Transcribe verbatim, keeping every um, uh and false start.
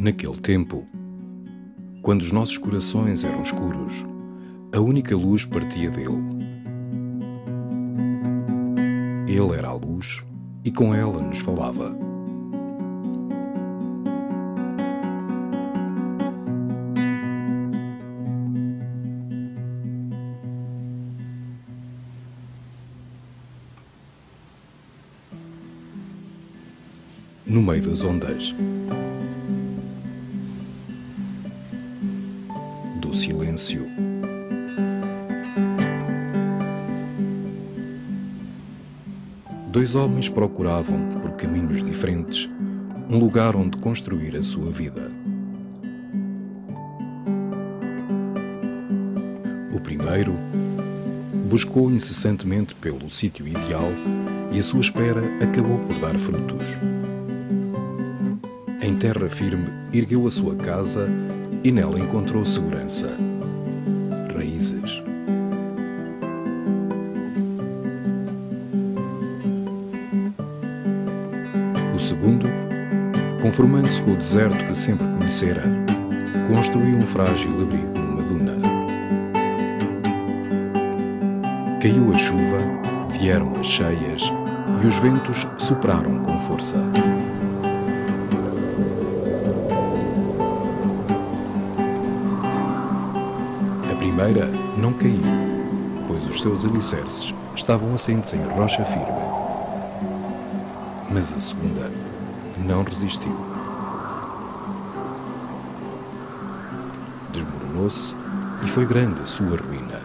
Naquele tempo, quando os nossos corações eram escuros, a única luz partia dele. Ele era a luz e com ela nos falava. No meio das ondas, do silêncio, dois homens procuravam, por caminhos diferentes, um lugar onde construir a sua vida. O primeiro buscou incessantemente pelo sítio ideal e a sua espera acabou por dar frutos. Em terra firme, ergueu a sua casa e nela encontrou segurança, raízes. O segundo, conformando-se com o deserto que sempre conhecera, construiu um frágil abrigo numa duna. Caiu a chuva, vieram as cheias e os ventos sopraram com força. A primeira não caiu, pois os seus alicerces estavam assentes em rocha firme. Mas a segunda não resistiu. Desmoronou-se e foi grande a sua ruína.